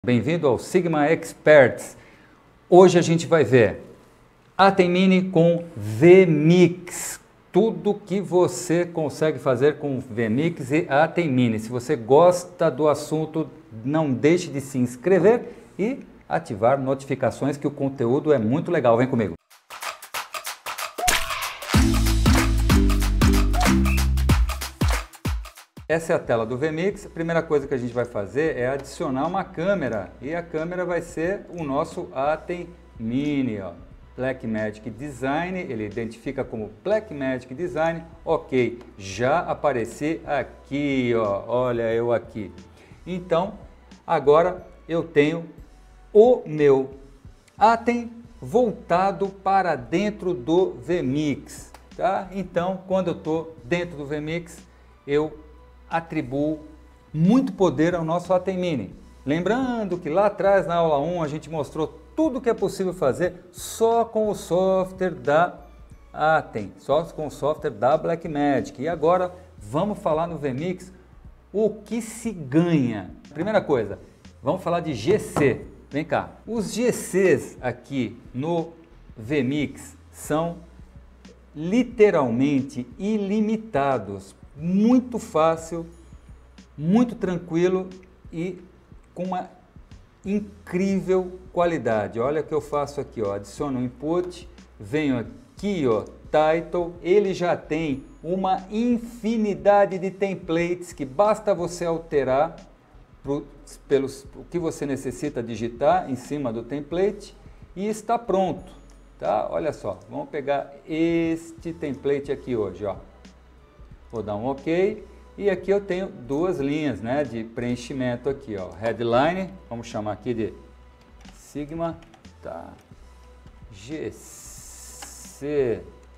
Bem-vindo ao Sigma Experts. Hoje a gente vai ver Atem Mini com VMix. Tudo que você consegue fazer com VMix e Atem Mini. Se você gosta do assunto, não deixe de se inscrever e ativar notificações, que o conteúdo é muito legal. Vem comigo. Essa é a tela do VMix. A primeira coisa que a gente vai fazer é adicionar uma câmera. E a câmera vai ser o nosso Atem Mini, ó. Blackmagic Design, ele identifica como Blackmagic Design. Ok, já apareci aqui, ó. Olha eu aqui. Então, agora eu tenho o meu Atem voltado para dentro do VMix, tá? Então, quando eu estou dentro do VMix, eu atribuo muito poder ao nosso Atem Mini. Lembrando que lá atrás, na aula 1, a gente mostrou tudo que é possível fazer só com o software da Atem, só com o software da Blackmagic. E agora vamos falar no VMix o que se ganha. Primeira coisa, vamos falar de GC. Vem cá. Os GCs aqui no VMix são literalmente ilimitados. Muito fácil, muito tranquilo e com uma incrível qualidade. Olha o que eu faço aqui, ó. Adiciono um input, venho aqui, ó, title, ele já tem uma infinidade de templates que basta você alterar o que você necessita digitar em cima do template e está pronto, tá? Olha só, vamos pegar este template aqui hoje, ó. Vou dar um OK e aqui eu tenho duas linhas, né, de preenchimento aqui, ó. Headline, vamos chamar aqui de Sigma, tá? GC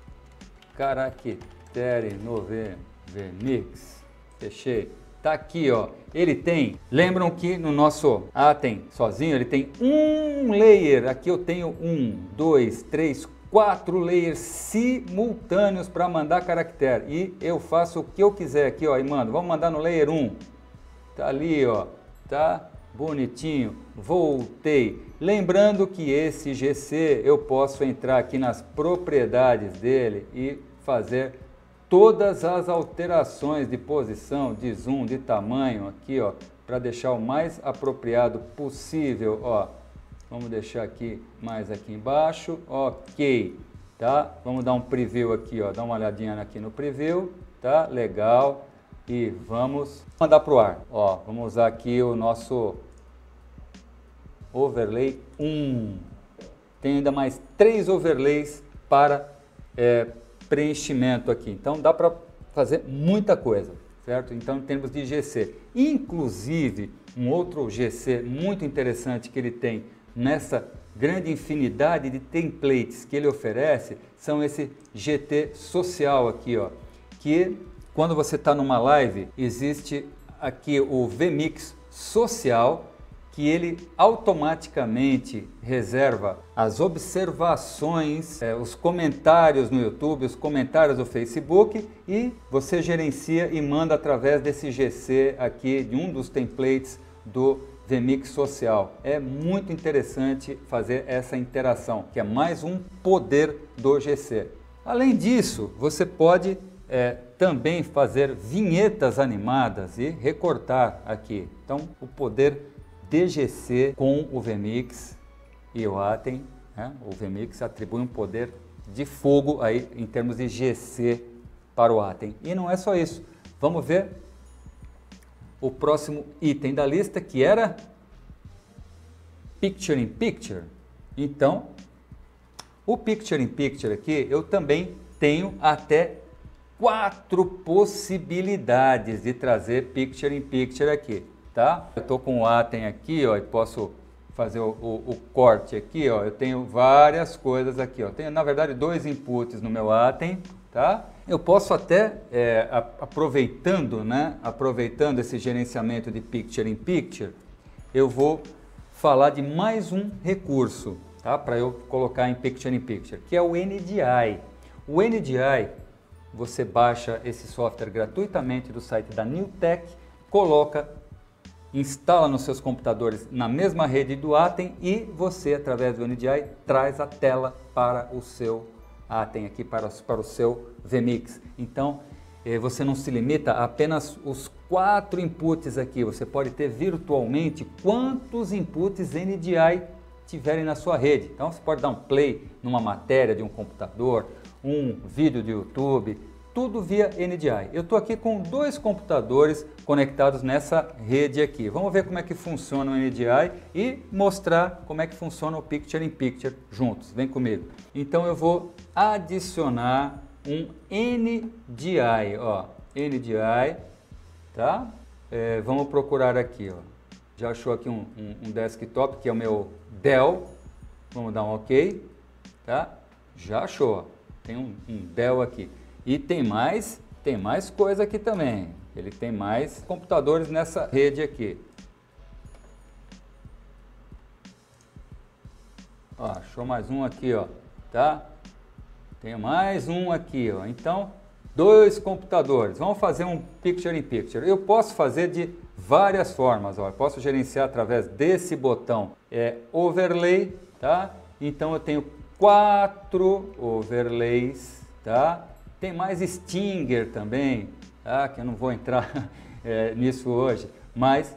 Caractere no VMix. Fechei. Tá aqui, ó. Ele tem, lembram que no nosso Atem sozinho ele tem um layer. Aqui eu tenho 1, 2, 3, 4 layers simultâneos para mandar caractere. E eu faço o que eu quiser aqui, ó, e mando. Vamos mandar no layer 1. Tá ali, ó. Tá bonitinho. Voltei. Lembrando que esse GC eu posso entrar aqui nas propriedades dele e fazer todas as alterações de posição, de zoom, de tamanho aqui, ó, para deixar o mais apropriado possível, ó. Vamos deixar aqui mais aqui embaixo, ok, tá? Vamos dar um preview aqui, ó, dá uma olhadinha aqui no preview, tá? Legal. E vamos mandar para o ar, ó, vamos usar aqui o nosso overlay 1. Tem ainda mais 3 overlays para preenchimento aqui, então dá para fazer muita coisa, certo? Então, em termos de GC, inclusive um outro GC muito interessante que ele tem nessa grande infinidade de templates que ele oferece, são esse GT social aqui, ó, que quando você está numa live, existe aqui o VMix social, que ele automaticamente reserva as observações, os comentários no YouTube, os comentários do Facebook, e você gerencia e manda através desse GC aqui, de um dos templates do VMix social. É muito interessante fazer essa interação, que é mais um poder do GC. Além disso, você pode também fazer vinhetas animadas e recortar aqui. Então, o poder DGC com o VMix e o Atem, né? O VMix atribui um poder de fogo aí em termos de GC para o Atem. E não é só isso. Vamos ver o próximo item da lista, que era Picture in Picture. Então, o Picture in Picture aqui, eu também tenho até 4 possibilidades de trazer Picture in Picture aqui, tá? Eu estou com o Atem aqui, ó, e posso fazer o corte aqui, ó. Eu tenho várias coisas aqui, ó. Tenho, na verdade, 2 inputs no meu Atem, tá? Eu posso até, aproveitando esse gerenciamento de Picture in Picture, eu vou falar de mais um recurso, tá? Para eu colocar em Picture in Picture, que é o NDI. O NDI, você baixa esse software gratuitamente do site da Newtek, coloca instala nos seus computadores na mesma rede do Atem e você, através do NDI, traz a tela para o seu Atem aqui, para o seu vMix. Então, você não se limita a apenas os 4 inputs aqui, você pode ter virtualmente quantos inputs NDI tiverem na sua rede. Então você pode dar um play numa matéria de um computador, um vídeo de YouTube, tudo via NDI. Eu estou aqui com 2 computadores conectados nessa rede aqui. Vamos ver como é que funciona o NDI e mostrar como é que funciona o Picture in Picture juntos. Vem comigo. Então eu vou adicionar um NDI, ó, NDI, tá? Vamos procurar aqui, ó. Já achou aqui um desktop, que é o meu Dell. Vamos dar um OK, tá? Já achou, ó. Tem um Dell aqui. E tem mais coisa aqui também. Ele tem mais computadores nessa rede aqui. Ó, achou mais um aqui, ó, tá? Tem mais um aqui, ó. Então, 2 computadores. Vamos fazer um Picture in Picture. Eu posso fazer de várias formas, ó. Eu posso gerenciar através desse botão, Overlay, tá? Então eu tenho 4 overlays, tá? Tem mais Stinger também, tá? Que eu não vou entrar nisso hoje, mas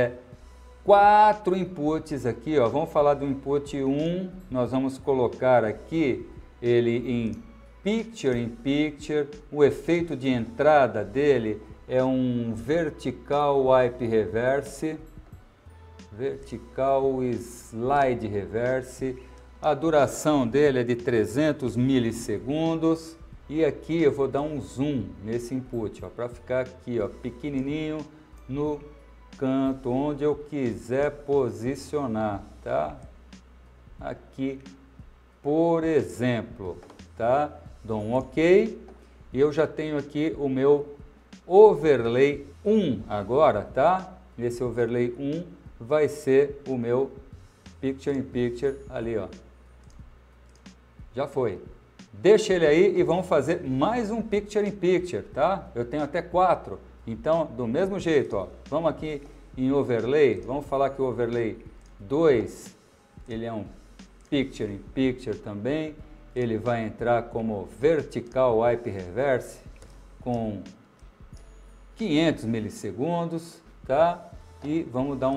4 inputs aqui, ó. Vamos falar do input 1, nós vamos colocar aqui ele em Picture in Picture. O efeito de entrada dele é um Vertical Wipe Reverse, Vertical Slide Reverse. A duração dele é de 300 milissegundos. E aqui eu vou dar um zoom nesse input, para ficar aqui, ó, pequenininho no canto, onde eu quiser posicionar, tá? Aqui, por exemplo, tá? Dou um OK e eu já tenho aqui o meu overlay 1 agora, tá? Esse overlay 1 vai ser o meu Picture in Picture ali, ó. Já foi. Deixa ele aí e vamos fazer mais um Picture in Picture, tá? Eu tenho até 4. Então, do mesmo jeito, ó, vamos aqui em Overlay, vamos falar que o Overlay 2, ele é um Picture in Picture também. Ele vai entrar como Vertical Wipe Reverse com 500 milissegundos, tá? E vamos dar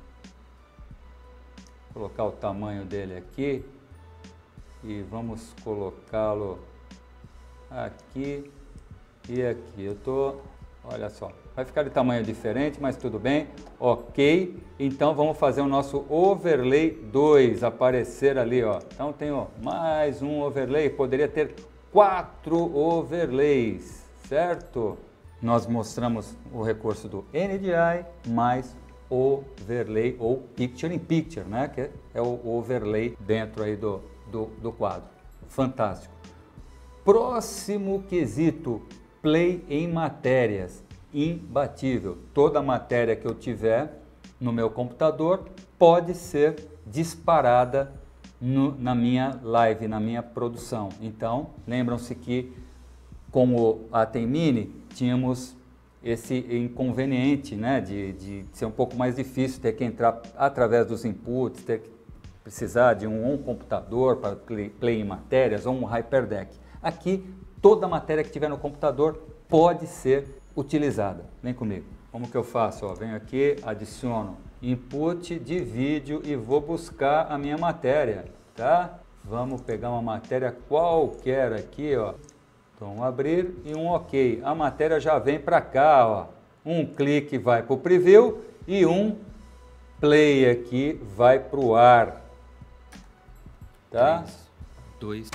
colocar o tamanho dele aqui e vamos colocá-lo aqui e aqui. Olha só, vai ficar de tamanho diferente, mas tudo bem, OK. Então vamos fazer o nosso Overlay 2 aparecer ali, ó. Então tenho mais um overlay, poderia ter 4 overlays, certo? Nós mostramos o recurso do NDI mais Overlay ou Picture in Picture, né? Que é o overlay dentro aí do quadro. Fantástico. Próximo quesito, play em matérias. Imbatível. Toda matéria que eu tiver no meu computador pode ser disparada na minha live, na minha produção. Então, lembram-se que com o Atem Mini tínhamos esse inconveniente, né, de ser um pouco mais difícil, ter que entrar através dos inputs, ter que precisar de um computador para play em matérias ou um Hyperdeck. Aqui, toda matéria que tiver no computador pode ser utilizada. Vem comigo. Como que eu faço? Ó, venho aqui, adiciono input de vídeo e vou buscar a minha matéria, tá? Vamos pegar uma matéria qualquer aqui, ó. Então, abrir e um OK. A matéria já vem para cá, ó. Um clique vai para o preview e um play aqui vai para o ar. Tá? 3, 2.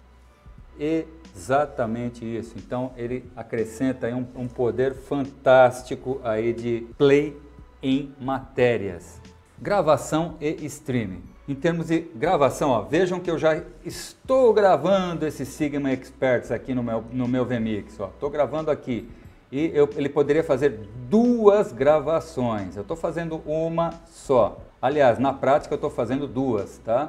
Exatamente isso. Então, ele acrescenta aí um poder fantástico aí de play em matérias. Gravação e streaming. Em termos de gravação, ó, vejam que eu já estou gravando esse Sigma Experts aqui no meu vMix. Estou gravando aqui e ele poderia fazer 2 gravações. Eu estou fazendo uma só. Aliás, na prática eu estou fazendo 2, tá?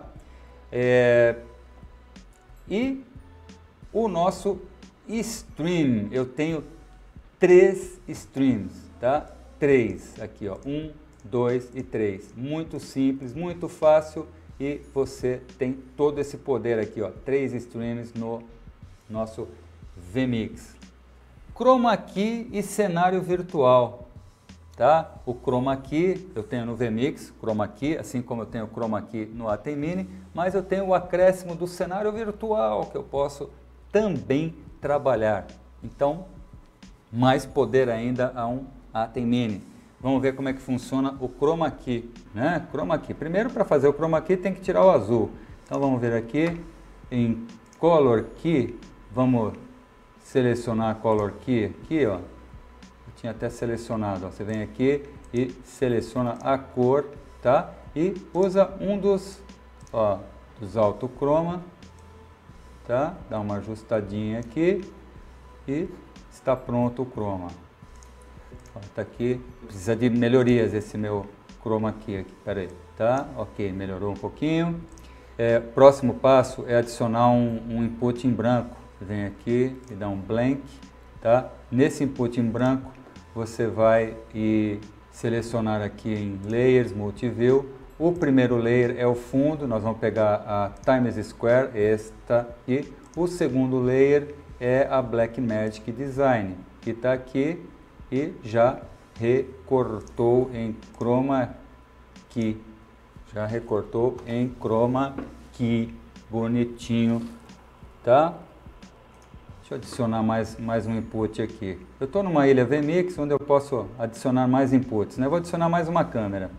E o nosso stream, eu tenho 3 streams, tá? 3 aqui, ó. 1, 2 e 3. Muito simples, muito fácil e você tem todo esse poder aqui, ó, 3 streams no nosso vMix. Chroma Key e cenário virtual, tá? O Chroma Key eu tenho no vMix, Chroma Key, assim como eu tenho o Chroma Key no Atem Mini, mas eu tenho o acréscimo do cenário virtual que eu posso também trabalhar. Então, mais poder ainda a um Atem Mini. Vamos ver como é que funciona o Chroma Key, né? Chroma Key. Primeiro, para fazer o Chroma Key tem que tirar o azul. Então vamos ver aqui em Color Key, vamos selecionar a Color Key aqui, ó. Eu tinha até selecionado, ó. Você vem aqui e seleciona a cor, tá? E usa um dos autochroma, tá? Dá uma ajustadinha aqui e está pronto o chroma. Tá aqui, precisa de melhorias esse meu chroma aqui, pera aí, tá? Ok, melhorou um pouquinho. Próximo passo é adicionar um input em branco. Vem aqui e dá um blank, tá? Nesse input em branco você vai selecionar aqui em Layers, Multiview. O primeiro layer é o fundo, nós vamos pegar a Times Square, esta aqui. O segundo layer é a Blackmagic Design, que está aqui e já recortou em Chroma Key. Já recortou em Chroma Key, bonitinho, tá? Deixa eu adicionar mais um input aqui. Eu estou numa ilha vMix onde eu posso adicionar mais inputs, né? Eu vou adicionar mais uma câmera.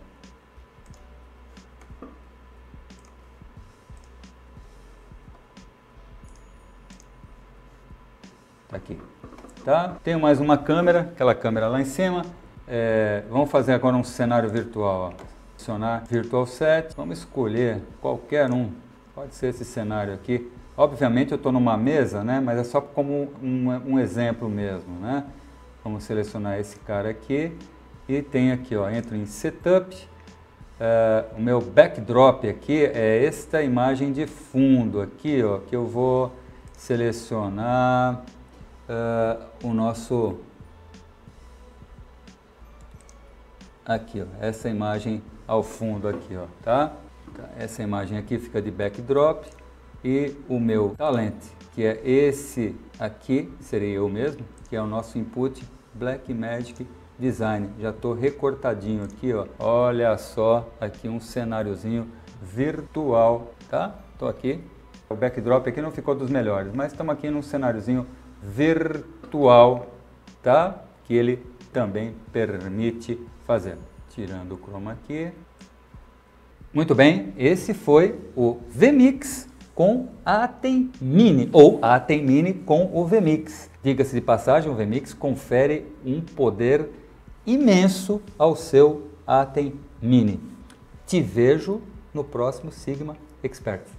Tá aqui, tá? Tenho mais uma câmera, aquela câmera lá em cima. Vamos fazer agora um cenário virtual, ó. Adicionar Virtual Set, vamos escolher qualquer um, pode ser esse cenário aqui. Obviamente eu estou numa mesa, né? Mas é só como um exemplo mesmo, né? Vamos selecionar esse cara aqui e tem aqui, ó, entro em Setup. O meu backdrop aqui é esta imagem de fundo aqui, ó, que eu vou selecionar o nosso aqui, ó, essa imagem ao fundo aqui, ó, tá? Essa imagem aqui fica de backdrop e o meu talent, que é esse aqui, seria eu mesmo, que é o nosso input Blackmagic Design. Já estou recortadinho aqui, ó. Olha só, aqui um cenáriozinho virtual, tá? Estou aqui. O backdrop aqui não ficou dos melhores, mas estamos aqui num cenáriozinho virtual, tá? Que ele também permite fazer. Tirando o chroma aqui. Muito bem, esse foi o vMix com Atem Mini, ou Atem Mini com o vMix. Diga-se de passagem, o vMix confere um poder imenso ao seu Atem Mini. Te vejo no próximo Sigma Expert.